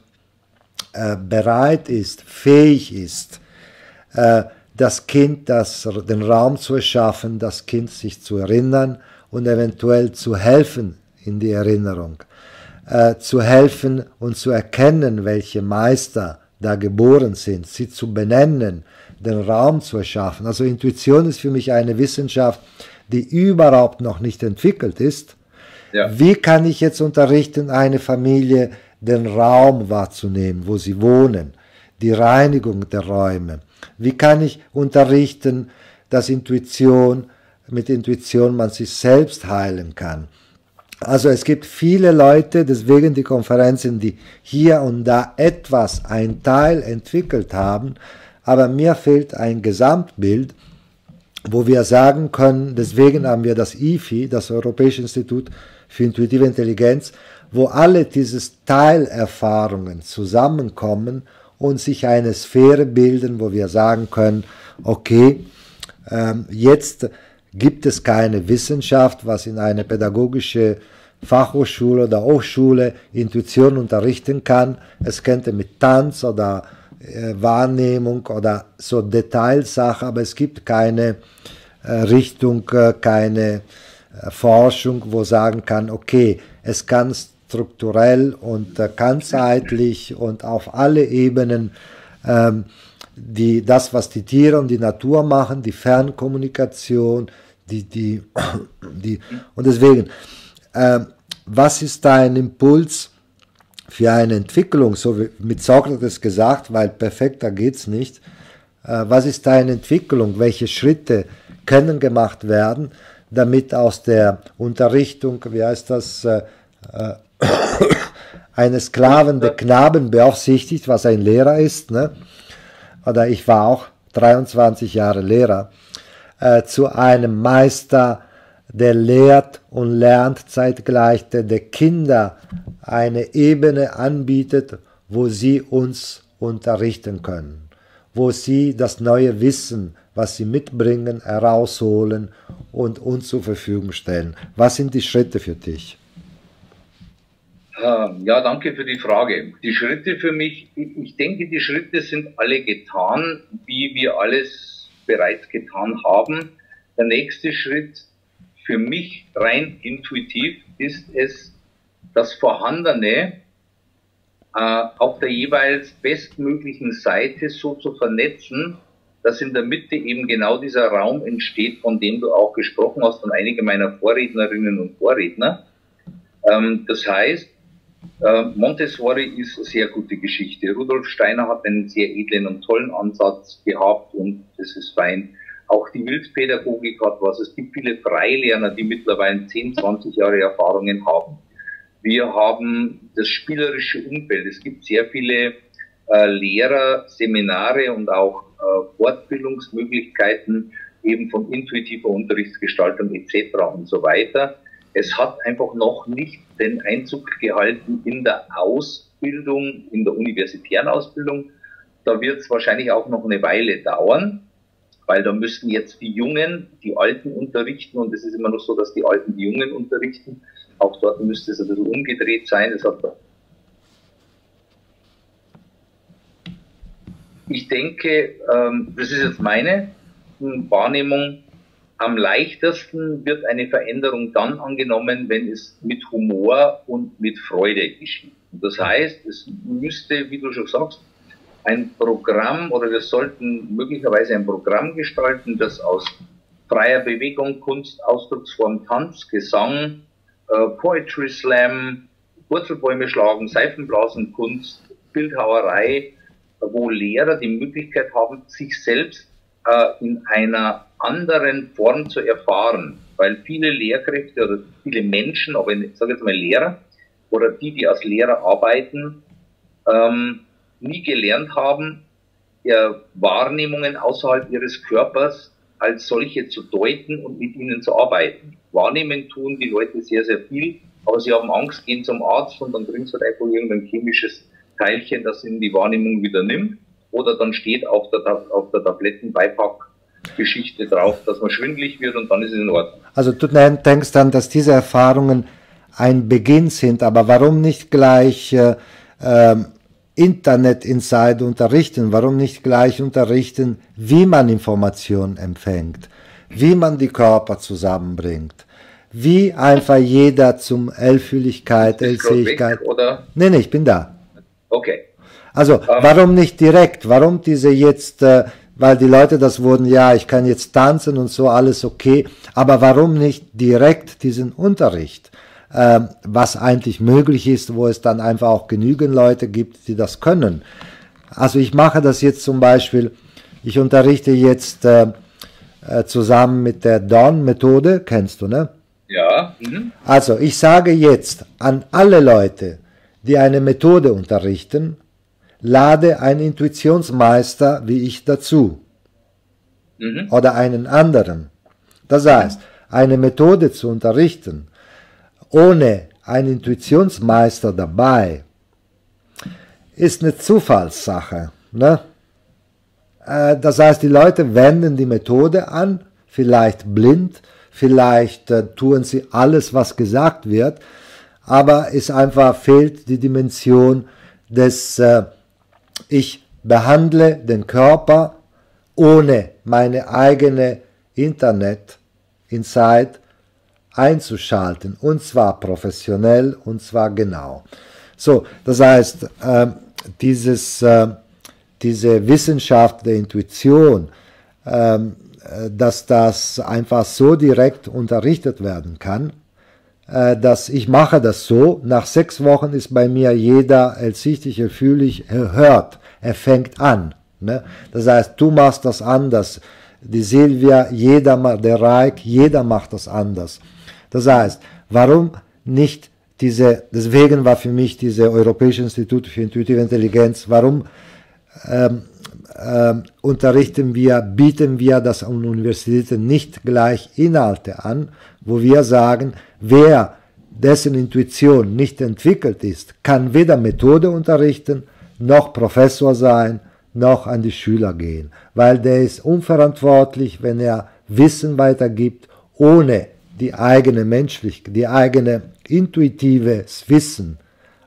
äh, bereit ist, fähig ist, äh, das Kind das, den Raum zu erschaffen, das Kind sich zu erinnern und eventuell zu helfen in die Erinnerung, äh, zu helfen und zu erkennen, welche Meister da geboren sind, sie zu benennen, den Raum zu erschaffen. Also Intuition ist für mich eine Wissenschaft, die überhaupt noch nicht entwickelt ist. Ja. Wie kann ich jetzt unterrichten, eine Familie den Raum wahrzunehmen, wo sie wohnen, die Reinigung der Räume? Wie kann ich unterrichten, dass Intuition, mit Intuition man sich selbst heilen kann? Also es gibt viele Leute, deswegen die Konferenzen, die hier und da etwas, ein Teil entwickelt haben, aber mir fehlt ein Gesamtbild, wo wir sagen können, deswegen haben wir das I F I, das Europäische Institut für intuitive Intelligenz, wo alle diese Teilerfahrungen zusammenkommen und sich eine Sphäre bilden, wo wir sagen können, okay, ähm, jetzt gibt es keine Wissenschaft, was in eine pädagogische Fachhochschule oder Hochschule Intuition unterrichten kann. Es könnte mit Tanz oder äh, Wahrnehmung oder so Detailsache, aber es gibt keine äh, Richtung, äh, keine äh, Forschung, wo sagen kann, okay, es kann strukturell und äh, ganzheitlich und auf alle Ebenen ähm, die, das, was die Tiere und die Natur machen, die Fernkommunikation, die, die, die, und deswegen, äh, was ist dein Impuls für eine Entwicklung, so wie mit Sokrates gesagt, weil perfekter geht's nicht, äh, was ist deine Entwicklung, welche Schritte können gemacht werden, damit aus der Unterrichtung, wie heißt das, äh, äh, eines Sklaven der Knaben beaufsichtigt, was ein Lehrer ist, ne? Oder ich war auch dreiundzwanzig Jahre Lehrer, äh, zu einem Meister, der lehrt und lernt zeitgleich, der der Kinder eine Ebene anbietet, wo sie uns unterrichten können, wo sie das neue Wissen, was sie mitbringen, herausholen und uns zur Verfügung stellen. Was sind die Schritte für dich? Ja, danke für die Frage. Die Schritte für mich, ich denke, die Schritte sind alle getan, wie wir alles bereits getan haben. Der nächste Schritt für mich rein intuitiv ist es, das Vorhandene äh, auf der jeweils bestmöglichen Seite so zu vernetzen, dass in der Mitte eben genau dieser Raum entsteht, von dem du auch gesprochen hast und einige meiner Vorrednerinnen und Vorredner. Ähm, das heißt, äh, Montessori ist eine sehr gute Geschichte. Rudolf Steiner hat einen sehr edlen und tollen Ansatz gehabt und das ist fein. Auch die Wildpädagogik hat was. Es gibt viele Freilerner, die mittlerweile zehn, zwanzig Jahre Erfahrungen haben. Wir haben das spielerische Umfeld. Es gibt sehr viele äh, Lehrer, Seminare und auch äh, Fortbildungsmöglichkeiten eben von intuitiver Unterrichtsgestaltung et cetera und so weiter. Es hat einfach noch nicht den Einzug gehalten in der Ausbildung, in der universitären Ausbildung. Da wird es wahrscheinlich auch noch eine Weile dauern, weil da müssten jetzt die Jungen die Alten unterrichten und es ist immer noch so, dass die Alten die Jungen unterrichten. Auch dort müsste es ein bisschen umgedreht sein. Das hat ich denke, ähm, das ist jetzt meine Wahrnehmung, am leichtesten wird eine Veränderung dann angenommen, wenn es mit Humor und mit Freude geschieht. Und das heißt, es müsste, wie du schon sagst, ein Programm oder wir sollten möglicherweise ein Programm gestalten, das aus freier Bewegung, Kunst, Ausdrucksform, Tanz, Gesang, äh, Poetry Slam, Wurzelbäume schlagen, Seifenblasen, Kunst, Bildhauerei, wo Lehrer die Möglichkeit haben, sich selbst äh, in einer anderen Form zu erfahren, weil viele Lehrkräfte oder viele Menschen, aber ich sage jetzt mal Lehrer oder die, die als Lehrer arbeiten, ähm, nie gelernt haben, ja, Wahrnehmungen außerhalb ihres Körpers als solche zu deuten und mit ihnen zu arbeiten. Wahrnehmen tun die Leute sehr, sehr viel, aber sie haben Angst, gehen zum Arzt und dann bringt es halt einfach irgendein chemisches Teilchen, das ihnen die Wahrnehmung wieder nimmt. Oder dann steht auf der, auf der Tablettenbeipackgeschichte drauf, dass man schwindelig wird und dann ist es in Ordnung. Also du denkst dann, dass diese Erfahrungen ein Beginn sind, aber warum nicht gleich äh, äh, Internet Inside unterrichten? Warum nicht gleich unterrichten, wie man Informationen empfängt, wie man die Körper zusammenbringt, wie einfach jeder zum L-Fühligkeit, L-Sehigkeit... Nee, nee, ich bin da. Okay. Also, um, warum nicht direkt? Warum diese jetzt, äh, weil die Leute das wurden, ja, ich kann jetzt tanzen und so, alles okay, aber warum nicht direkt diesen Unterricht, äh, was eigentlich möglich ist, wo es dann einfach auch genügend Leute gibt, die das können. Also ich mache das jetzt zum Beispiel, ich unterrichte jetzt äh, äh, zusammen mit der Dawn-Methode, kennst du, ne? Ja. Mhm. Also, ich sage jetzt an alle Leute, die eine Methode unterrichten, lade einen Intuitionsmeister wie ich dazu. Mhm. Oder einen anderen. Das heißt, eine Methode zu unterrichten, ohne einen Intuitionsmeister dabei, ist eine Zufallssache. Ne? Das heißt, die Leute wenden die Methode an, vielleicht blind, vielleicht äh, tun sie alles, was gesagt wird, aber es einfach fehlt die Dimension des, äh, ich behandle den Körper ohne meine eigene Internet-Insight einzuschalten, und zwar professionell, und zwar genau. So, das heißt, äh, dieses, äh, diese Wissenschaft der Intuition, äh, dass das einfach so direkt unterrichtet werden kann, dass ich mache das so, nach sechs Wochen ist bei mir jeder hellsichtig, fühlig, hört, er fängt an. Ne? Das heißt, du machst das anders, die Silvia, jeder macht, der Raik, jeder macht das anders. Das heißt, warum nicht diese, deswegen war für mich diese Europäische Institut für Intuitive Intelligenz, warum ähm, ähm, unterrichten wir, bieten wir das an Universitäten nicht gleich Inhalte an, wo wir sagen, wer dessen Intuition nicht entwickelt ist, kann weder Methode unterrichten, noch Professor sein, noch an die Schüler gehen, weil der ist unverantwortlich, wenn er Wissen weitergibt, ohne die eigene menschliche, die eigene intuitives Wissen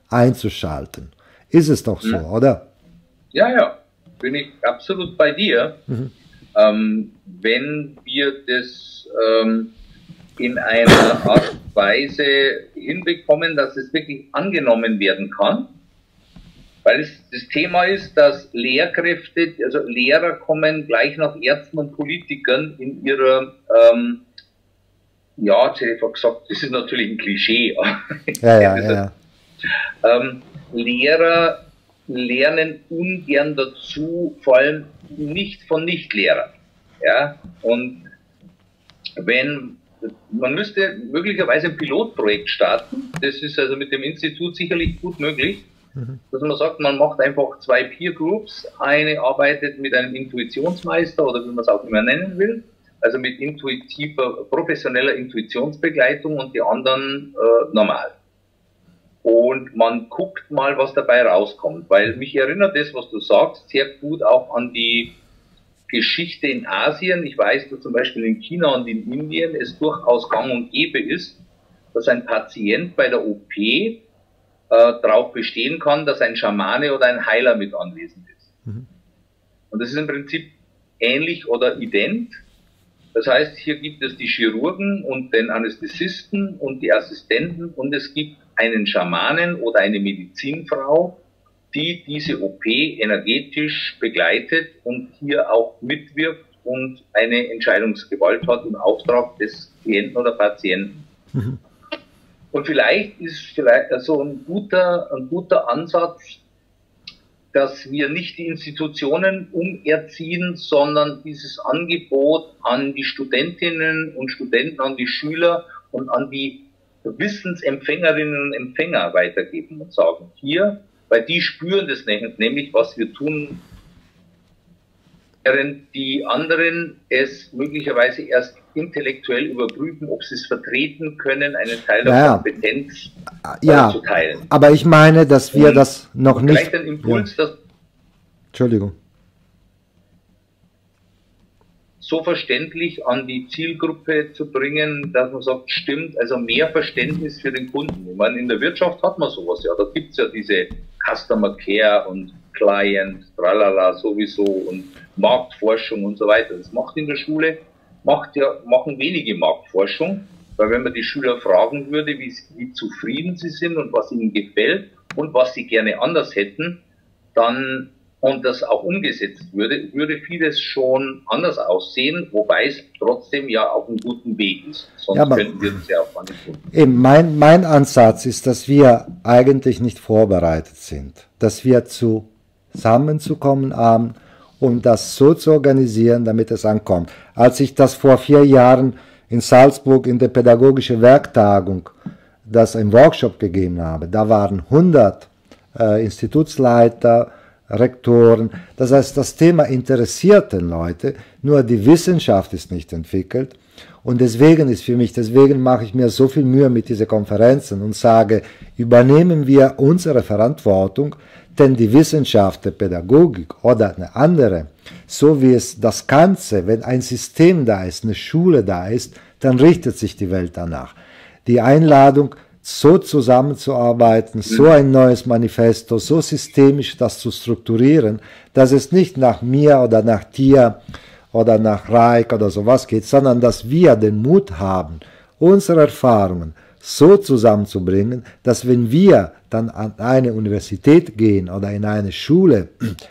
einzuschalten. Ist es doch so, mhm. oder? Ja, ja, bin ich absolut bei dir. Mhm. Ähm, wenn wir das ähm, in einer Art und Weise hinbekommen, dass es wirklich angenommen werden kann, weil es das Thema ist, dass Lehrkräfte, also Lehrer kommen gleich nach Ärzten und Politikern in ihrer, ähm, ja, jetzt hätte ich gesagt, das ist natürlich ein Klischee. Ja, ja, ja. Ähm, Lehrer lernen ungern dazu, vor allem nicht von Nichtlehrern. Ja, und wenn, man müsste möglicherweise ein Pilotprojekt starten, das ist also mit dem Institut sicherlich gut möglich, mhm. dass man sagt, man macht einfach zwei Peer Groups, eine arbeitet mit einem Intuitionsmeister oder wie man es auch immer nennen will, also mit intuitiver, professioneller Intuitionsbegleitung und die anderen äh, normal. Und man guckt mal, was dabei rauskommt, weil mich erinnert das, was du sagst, sehr gut auch an die Geschichte in Asien. Ich weiß, dass zum Beispiel in China und in Indien es durchaus gang und gäbe ist, dass ein Patient bei der O P äh, darauf bestehen kann, dass ein Schamane oder ein Heiler mit anwesend ist. Mhm. Und das ist im Prinzip ähnlich oder ident. Das heißt, hier gibt es die Chirurgen und den Anästhesisten und die Assistenten und es gibt einen Schamanen oder eine Medizinfrau, die diese O P energetisch begleitet und hier auch mitwirkt und eine Entscheidungsgewalt hat im Auftrag des Klienten oder Patienten. Mhm. Und vielleicht ist vielleicht also ein guter, ein guter Ansatz, dass wir nicht die Institutionen umerziehen, sondern dieses Angebot an die Studentinnen und Studenten, an die Schüler und an die Wissensempfängerinnen und Empfänger weitergeben und sagen, hier, weil die spüren das nämlich, was wir tun, während die anderen es möglicherweise erst intellektuell überprüfen, ob sie es vertreten können, einen Teil der naja. Kompetenz ja, zu teilen. Aber ich meine, dass wir und das noch nicht... Vielleicht ein Impuls, ja. dass Entschuldigung. so verständlich an die Zielgruppe zu bringen, dass man sagt, stimmt, also mehr Verständnis für den Kunden. Ich meine, in der Wirtschaft hat man sowas, ja, da gibt's ja diese Customer Care und Client, tralala, sowieso und Marktforschung und so weiter. Das macht in der Schule, macht ja, machen wenige Marktforschung, weil wenn man die Schüler fragen würde, wie, wie zufrieden sie sind und was ihnen gefällt und was sie gerne anders hätten, dann und das auch umgesetzt würde, würde vieles schon anders aussehen, wobei es trotzdem ja auf einem guten Weg ist. Sonst ja, könnten wir das ja auch nicht tun. Eben, mein, mein Ansatz ist, dass wir eigentlich nicht vorbereitet sind, dass wir zusammenzukommen haben, um das so zu organisieren, damit es ankommt. Als ich das vor vier Jahren in Salzburg in der pädagogischen Werktagung das im Workshop gegeben habe, da waren hundert äh, Institutsleiter, Rektoren, das heißt, das Thema interessiert den Leute, nur die Wissenschaft ist nicht entwickelt und deswegen ist für mich, deswegen mache ich mir so viel Mühe mit diesen Konferenzen und sage, übernehmen wir unsere Verantwortung, denn die Wissenschaft der Pädagogik oder eine andere, so wie es das Ganze, wenn ein System da ist, eine Schule da ist, dann richtet sich die Welt danach. Die Einladung, so zusammenzuarbeiten, so ein neues Manifesto, so systemisch das zu strukturieren, dass es nicht nach mir oder nach dir oder nach Reich oder sowas geht, sondern dass wir den Mut haben, unsere Erfahrungen so zusammenzubringen, dass wenn wir dann an eine Universität gehen oder in eine Schule,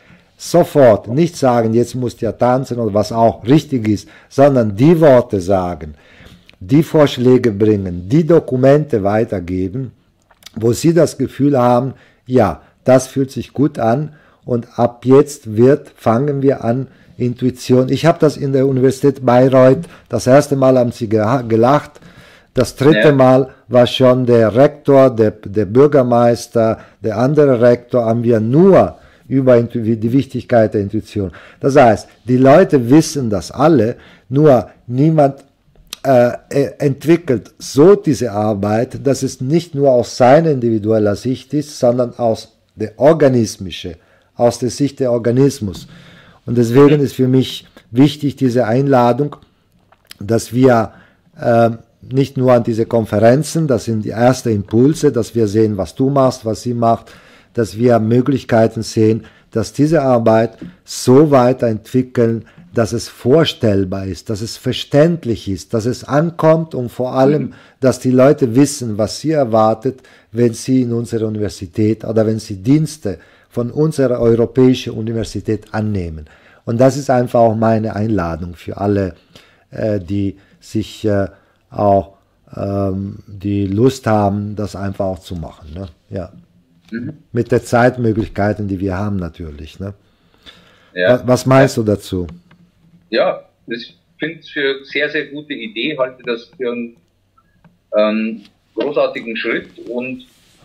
sofort nicht sagen, jetzt musst du ja tanzen oder was auch richtig ist, sondern die Worte sagen, die Vorschläge bringen, die Dokumente weitergeben, wo sie das Gefühl haben, ja, das fühlt sich gut an und ab jetzt wird, fangen wir an, Intuition. Ich habe das in der Universität Bayreuth, das erste Mal haben sie gelacht, das dritte ja. Mal war schon der Rektor, der, der Bürgermeister, der andere Rektor, haben wir nur über die Wichtigkeit der Intuition. Das heißt, die Leute wissen das alle, nur niemand Äh, entwickelt so diese Arbeit, dass es nicht nur aus seiner individueller Sicht ist, sondern aus der organismische, aus der Sicht der Organismus. Und deswegen ist für mich wichtig diese Einladung, dass wir äh, nicht nur an diese Konferenzen, das sind die ersten Impulse, dass wir sehen, was du machst, was sie macht, dass wir Möglichkeiten sehen, dass diese Arbeit so weiterentwickeln, dass es vorstellbar ist, dass es verständlich ist, dass es ankommt und vor allem, dass die Leute wissen, was sie erwartet, wenn sie in unserer Universität oder wenn sie Dienste von unserer europäischen Universität annehmen. Und das ist einfach auch meine Einladung für alle, äh, die sich äh, auch ähm, die Lust haben, das einfach auch zu machen. Ne? Ja. Mhm. Mit den Zeitmöglichkeiten, die wir haben natürlich. Ne? Ja. Was, was meinst du dazu? Ja, ich finde es für eine sehr, sehr gute Idee, halte das für einen ähm, großartigen Schritt und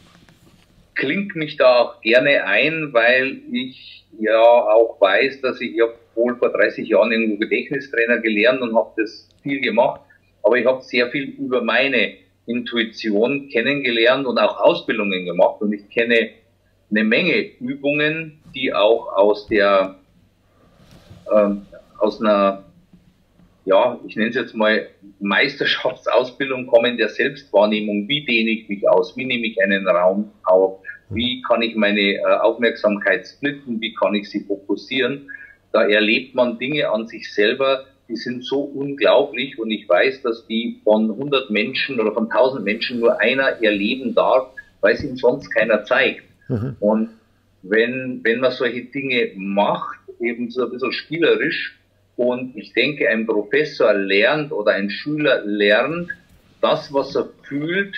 klingt mich da auch gerne ein, weil ich ja auch weiß, dass ich, ich habe wohl vor dreißig Jahren irgendwo Gedächtnistrainer gelernt und habe das viel gemacht, aber ich habe sehr viel über meine Intuition kennengelernt und auch Ausbildungen gemacht und ich kenne eine Menge Übungen, die auch aus der ähm, aus einer, ja, ich nenne es jetzt mal Meisterschaftsausbildung kommen der Selbstwahrnehmung. Wie dehne ich mich aus? Wie nehme ich einen Raum auf? Wie kann ich meine äh, Aufmerksamkeit splitten? Wie kann ich sie fokussieren? Da erlebt man Dinge an sich selber, die sind so unglaublich und ich weiß, dass die von hundert Menschen oder von tausend Menschen nur einer erleben darf, weil es ihm sonst keiner zeigt. Mhm. Und wenn, wenn man solche Dinge macht, eben so ein bisschen spielerisch, und ich denke, ein Professor lernt oder ein Schüler lernt, das, was er fühlt,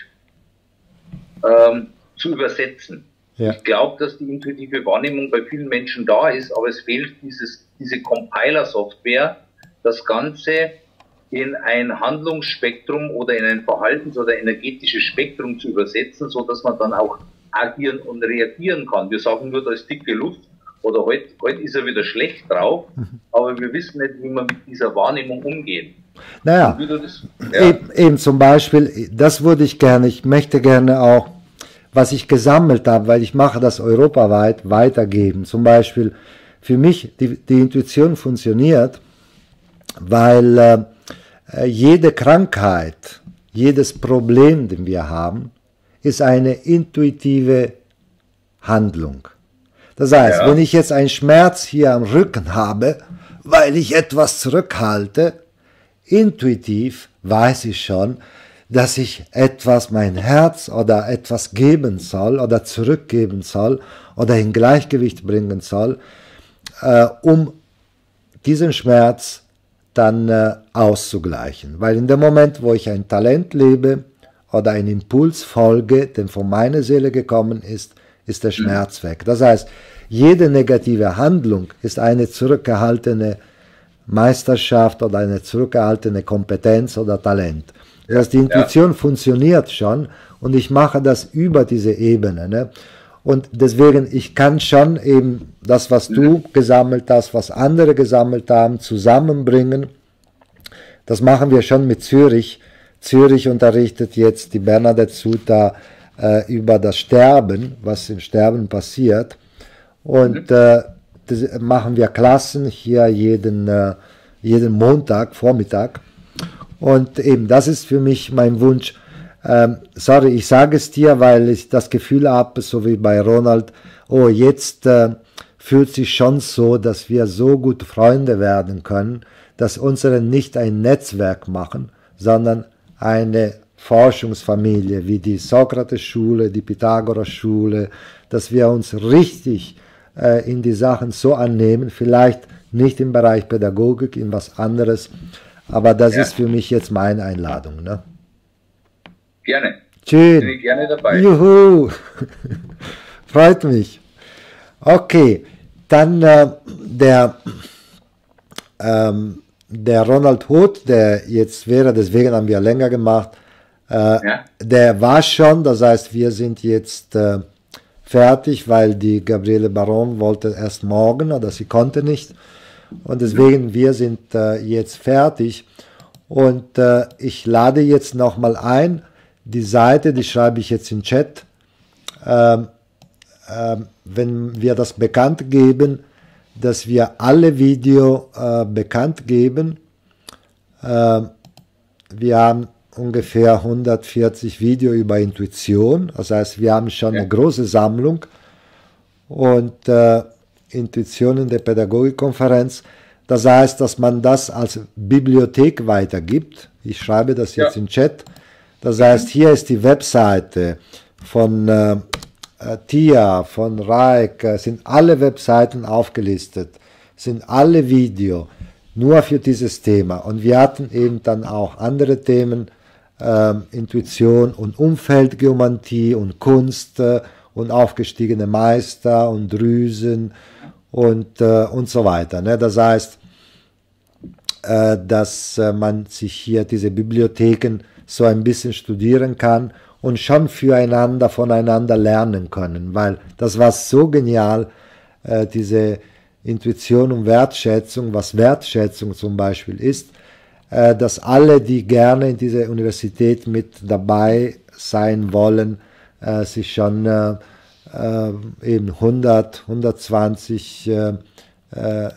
ähm, zu übersetzen. Ja. Ich glaube, dass die intuitive Wahrnehmung bei vielen Menschen da ist, aber es fehlt dieses, diese Compiler-Software, das Ganze in ein Handlungsspektrum oder in ein Verhaltens- oder energetisches Spektrum zu übersetzen, so dass man dann auch agieren und reagieren kann. Wir sagen nur, da ist dicke Luft. Oder heute, heute ist er wieder schlecht drauf, aber wir wissen nicht, wie wir mit dieser Wahrnehmung umgehen. Naja, das, ja. eben, eben zum Beispiel, das würde ich gerne, ich möchte gerne auch, was ich gesammelt habe, weil ich mache das europaweit, weitergeben. Zum Beispiel, für mich, die, die Intuition funktioniert, weil äh, jede Krankheit, jedes Problem, den wir haben, ist eine intuitive Handlung. Das heißt, ja. wenn ich jetzt einen Schmerz hier am Rücken habe, weil ich etwas zurückhalte, intuitiv weiß ich schon, dass ich etwas, mein Herz oder etwas geben soll oder zurückgeben soll oder in Gleichgewicht bringen soll, äh, um diesen Schmerz dann äh, auszugleichen. Weil in dem Moment, wo ich ein Talent lebe oder einen Impuls folge, der von meiner Seele gekommen ist, ist der Schmerz weg. Das heißt, jede negative Handlung ist eine zurückgehaltene Meisterschaft oder eine zurückgehaltene Kompetenz oder Talent. Das heißt, die Intuition ja. funktioniert schon und ich mache das über diese Ebene. Ne? Und deswegen, ich kann schon eben das, was du gesammelt hast, was andere gesammelt haben, zusammenbringen. Das machen wir schon mit Zürich. Zürich unterrichtet jetzt die Bernadette Suter äh, über das Sterben, was im Sterben passiert. Und äh, das machen wir Klassen hier jeden, äh, jeden Montag, Vormittag. Und eben, das ist für mich mein Wunsch. Ähm, sorry, ich sage es dir, weil ich das Gefühl habe, so wie bei Ronald, oh, jetzt äh, fühlt sich schon so, dass wir so gute Freunde werden können, dass unsere nicht ein Netzwerk machen, sondern eine Forschungsfamilie, wie die Sokrates-Schule, die Pythagoras-Schule, dass wir uns richtig äh, in die Sachen so annehmen, vielleicht nicht im Bereich Pädagogik, in was anderes, aber das ja. ist für mich jetzt meine Einladung. Ne? Gerne. Schön. Bin ich gerne dabei. Juhu. Freut mich. Okay, dann äh, der, ähm, der Ronald Hoth, der jetzt wäre, deswegen haben wir länger gemacht, äh, ja. der war schon, das heißt, wir sind jetzt äh, fertig, weil die Gabriele Baron wollte erst morgen, oder sie konnte nicht. Und deswegen, wir sind äh, jetzt fertig. Und äh, ich lade jetzt nochmal ein, die Seite, die schreibe ich jetzt im Chat, ähm, ähm, wenn wir das bekannt geben, dass wir alle Video äh, bekannt geben. Äh, wir haben ungefähr hundertvierzig Videos über Intuition. Das heißt, wir haben schon ja. eine große Sammlung. Und äh, Intuition in der Pädagogikkonferenz, das heißt, dass man das als Bibliothek weitergibt. Ich schreibe das jetzt ja. im Chat. Das heißt, hier ist die Webseite von äh, Tia, von Raik, äh, sind alle Webseiten aufgelistet, sind alle Videos nur für dieses Thema. Und wir hatten eben dann auch andere Themen, äh, Intuition und Umfeldgeomantie und Kunst äh, und aufgestiegene Meister und Drüsen und, äh, und so weiter. Ne? Das heißt, äh, dass äh, man sich hier diese Bibliotheken so ein bisschen studieren kann und schon füreinander, voneinander lernen können, weil das war so genial, äh, diese Intuition und Wertschätzung, was Wertschätzung zum Beispiel ist, äh, dass alle, die gerne in dieser Universität mit dabei sein wollen, äh, sich schon äh, äh, eben hundert, hundertzwanzig äh, äh,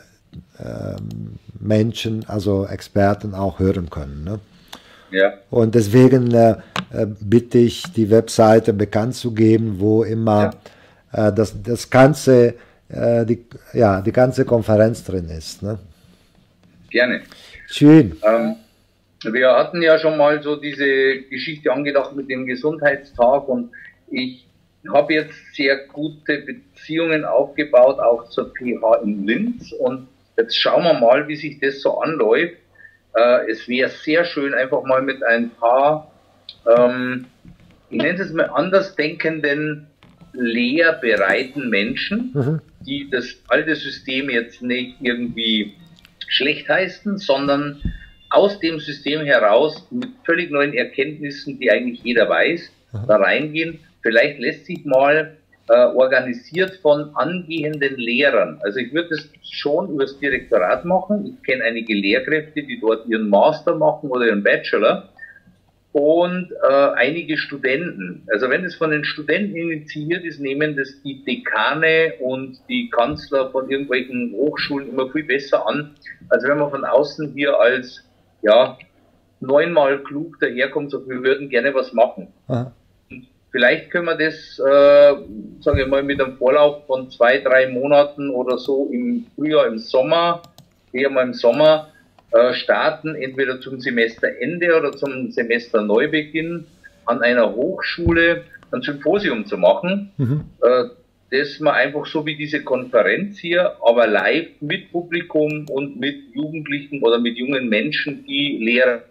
Menschen, also Experten auch hören können. Ne? Ja. Und deswegen äh, bitte ich, die Webseite bekannt zu geben, wo immer ja. äh, das, das ganze, äh, die, ja, die ganze Konferenz drin ist. Ne? Gerne. Schön. Ähm, wir hatten ja schon mal so diese Geschichte angedacht mit dem Gesundheitstag und ich habe jetzt sehr gute Beziehungen aufgebaut, auch zur P H in Linz und jetzt schauen wir mal, wie sich das so anläuft. Äh, es wäre sehr schön, einfach mal mit ein paar, ähm, ich nenne es mal andersdenkenden, lehrbereiten Menschen, mhm. die das alte System jetzt nicht irgendwie schlecht heißen, sondern aus dem System heraus mit völlig neuen Erkenntnissen, die eigentlich jeder weiß, mhm. da reingehen. Vielleicht lässt sich mal äh, organisiert von angehenden Lehrern. Also ich würde das schon über das Direktorat machen. Ich kenne einige Lehrkräfte, die dort ihren Master machen oder ihren Bachelor und äh, einige Studenten. Also wenn es von den Studenten initiiert ist, nehmen das die Dekane und die Kanzler von irgendwelchen Hochschulen immer viel besser an, als wenn man von außen hier als ja neunmal klug daherkommt, so wir würden gerne was machen. Aha. Vielleicht können wir das, äh, sagen wir mal, mit einem Vorlauf von zwei, drei Monaten oder so im Frühjahr, im Sommer, eher mal im Sommer, äh, starten, entweder zum Semesterende oder zum Semesterneubeginn an einer Hochschule ein Symposium zu machen, mhm. äh, das man einfach so wie diese Konferenz hier, aber live mit Publikum und mit Jugendlichen oder mit jungen Menschen, die Lehrer,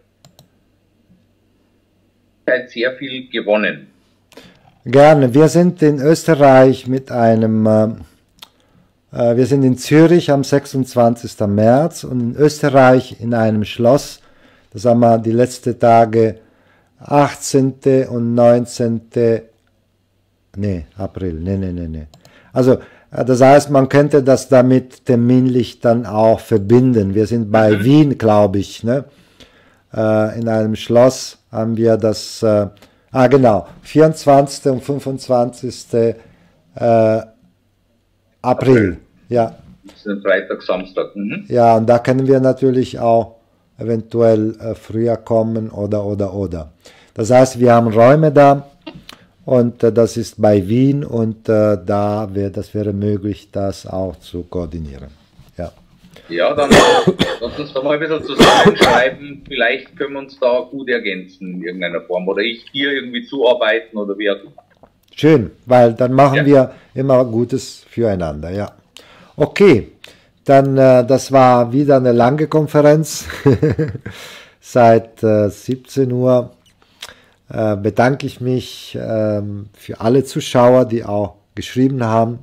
hat sehr viel gewonnen. Gerne. Wir sind in Österreich mit einem, äh, wir sind in Zürich am sechsundzwanzigsten März und in Österreich in einem Schloss, das haben wir die letzten Tage, achtzehnten und neunzehnten Nee, April, nee, nee, nee, nee. Also, das heißt, man könnte das damit terminlich dann auch verbinden. Wir sind bei mhm. Wien, glaube ich, ne? Äh, in einem Schloss haben wir das, äh, Ah, genau, vierundzwanzigsten und fünfundzwanzigsten Äh, April. Ja. Das ist ein Freitag, Samstag. Mhm. Ja, und da können wir natürlich auch eventuell äh, früher kommen oder, oder, oder. Das heißt, wir haben Räume da und äh, das ist bei Wien und äh, da wär, das wäre möglich, das auch zu koordinieren. Ja. Ja, dann lass uns da mal ein bisschen zusammenschreiben. Vielleicht können wir uns da gut ergänzen in irgendeiner Form. Oder ich dir irgendwie zuarbeiten oder wie auch immer. Schön, weil dann machen ja. wir immer Gutes füreinander, ja. Okay, dann äh, das war wieder eine lange Konferenz. Seit äh, siebzehn Uhr äh, bedanke ich mich äh, für alle Zuschauer, die auch geschrieben haben.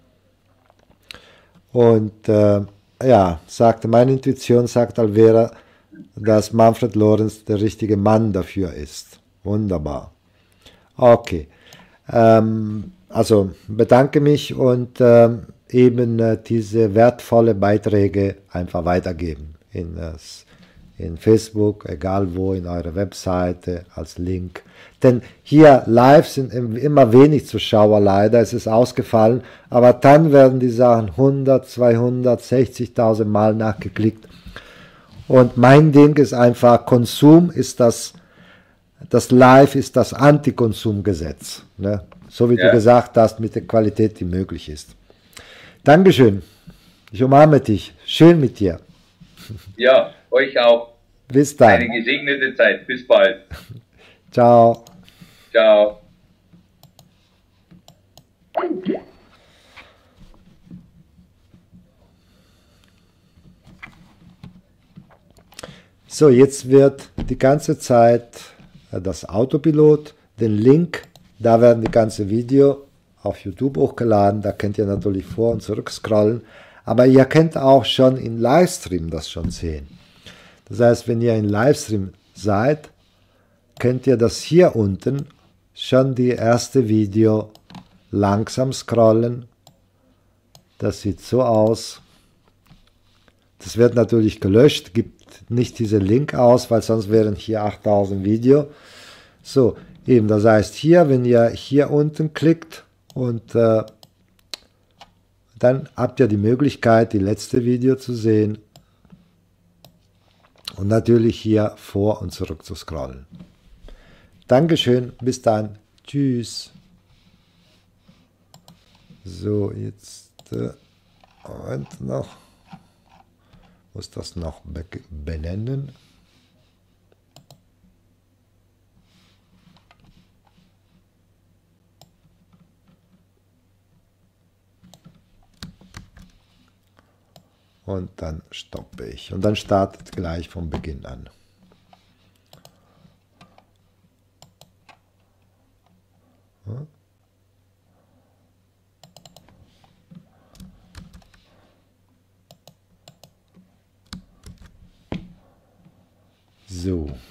Und äh, ja, sagte meine Intuition, sagt Alvera, dass Manfred Lorenz der richtige Mann dafür ist. Wunderbar. Okay. Ähm, also bedanke mich und ähm, eben äh, diese wertvolle Beiträge einfach weitergeben. In, äh, in Facebook, egal wo, in eurer Webseite, als Link. Denn hier live sind immer wenig Zuschauer leider, es ist ausgefallen, aber dann werden die Sachen hundert, zweihundert, sechzigtausend Mal nachgeklickt. Und mein Ding ist einfach, Konsum ist das das Live ist das Antikonsumgesetz. Ne? So wie ja. du gesagt hast, mit der Qualität, die möglich ist. Dankeschön. Ich umarme dich. Schön mit dir. Ja, euch auch. Bis dann. Eine gesegnete Zeit. Bis bald. Ciao. Ciao. So, jetzt wird die ganze Zeit das Autopilot, den Link, da werden die ganze Video auf YouTube hochgeladen, da könnt ihr natürlich vor- und zurück scrollen, aber ihr könnt auch schon in Livestream das schon sehen. Das heißt, wenn ihr in Livestream seid, könnt ihr das hier unten schon die erste Video langsam scrollen. Das sieht so aus. Das wird natürlich gelöscht, gibt nicht diesen Link aus, weil sonst wären hier achttausend Video. So, eben, das heißt hier, wenn ihr hier unten klickt und äh, dann habt ihr die Möglichkeit, die letzte Video zu sehen und natürlich hier vor und zurück zu scrollen. Dankeschön, bis dann, tschüss. So, jetzt äh, und noch, muss das noch be benennen. Und dann stoppe ich. Und dann startet gleich vom Beginn an. Ja. So.